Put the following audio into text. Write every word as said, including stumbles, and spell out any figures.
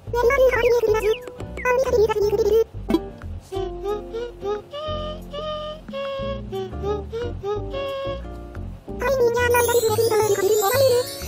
왼발은 허리에 그리나주 아우리가 그리 가슴이 그리르르 아이니냐 나이다리 그래 그리더리 거리를 어마이르